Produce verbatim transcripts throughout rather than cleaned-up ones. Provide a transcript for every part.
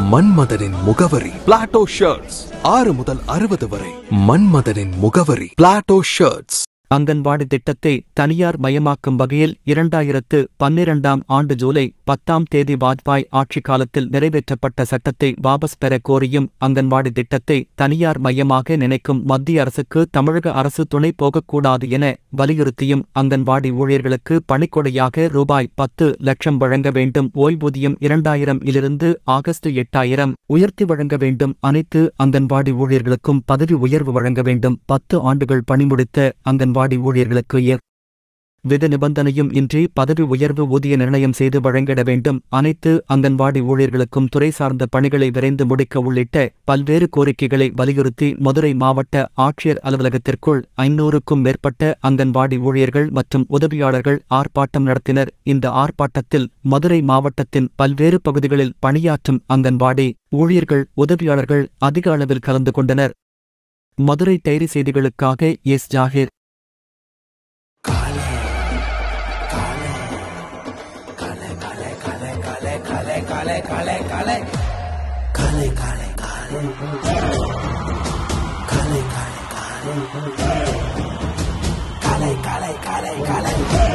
மன்மதனின் முகவரி Plato shirts. ஆறு முதல் அறுபது வரை. மன்மதனின் முகவரி பிளாட்டோ ஷர்ட்ஸ். அங்கன்வாடி திட்டத்தை தனியார் மயமாக்கும் வகையில் இரண்டாயிரத்து பன்னிரண்டாம் ஆண்டு ஜூலை பத்தாம் தேதி வாஜ்பாய் ஆட்சி காலத்தில் நிறைவேற்றப்பட்ட சட்டத்தை வாபஸ் பெற கோரியும் அங்கன்வாடி திட்டத்தை தனியார் மையமாக நினைக்கும் மத்திய அரசுக்கு தமிழக அரசு துணை போகக்கூடாது என வலியுறுத்தியும் அங்கன்வாடி ஊழியர்களுக்கு பணிக்கொடையாக ரூபாய் பத்து லட்சம் வழங்க வேண்டும், ஓய்வூதியம் இரண்டாயிரம் இலிருந்து ஆகஸ்ட் எட்டாயிரம் உயர்த்தி வழங்க வேண்டும், அனைத்து அங்கன்வாடி ஊழியர்களுக்கும் பதவி உயர்வு வழங்க வேண்டும், பத்து ஆண்டுகள் பணிமுடித்த அங்கன்வாடி ஊழியர்களுக்கு வித நிபந்தனையும் இன்றி பதவி உயர்வு ஊதிய நிர்ணயம் செய்து வழங்கிட வேண்டும், அனைத்து அங்கன்வாடி ஊழியர்களுக்கும் துறை சார்ந்த பணிகளை விரைந்து முடிக்க உள்ளிட்ட பல்வேறு கோரிக்கைகளை வலியுறுத்தி மதுரை மாவட்ட ஆட்சியர் அலுவலகத்திற்குள் ஐநூறுக்கும் மேற்பட்ட அங்கன்வாடி ஊழியர்கள் மற்றும் உதவியாளர்கள் ஆர்ப்பாட்டம் நடத்தினர். இந்த ஆர்ப்பாட்டத்தில் மதுரை மாவட்டத்தின் பல்வேறு பகுதிகளில் பணியாற்றும் அங்கன்வாடி ஊழியர்கள் உதவியாளர்கள் அதிக அளவில் கலந்து கொண்டனர். மதுரை டைரி செய்திகளுக்காக S Zakir. Kale kale kale kale kale kale kale kale kale kale kale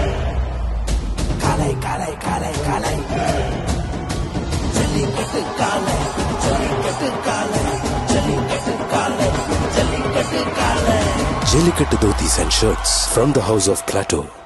kale kale kale kale Jallikattu kale Jallikattu kale Jallikattu kale Jallikattu kale Jallikattu dhotis and shirts from the house of Plateau.